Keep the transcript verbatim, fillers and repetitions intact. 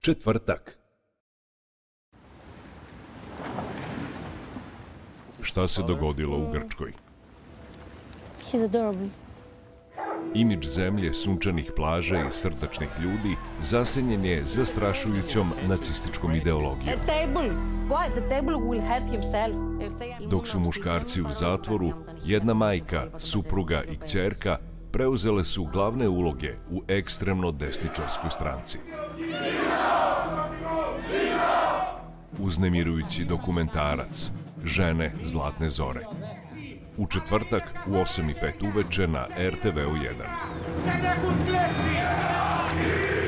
Četvrtak. Šta se dogodilo u Grčkoj? He's adorable. Imidž zemlje, sunčanih plaža i srdačnih ljudi zasenjen je zastrašujućom nacističkom ideologijom. Dok su muškarci u zatvoru, jedna majka, supruga i kćerka preuzele su glavne uloge u ekstremno desničarskoj stranci. Uznemirujući dokumentarac Žene zlatne zore. U četvrtak u osam i pet uveče na er te ve u jedan.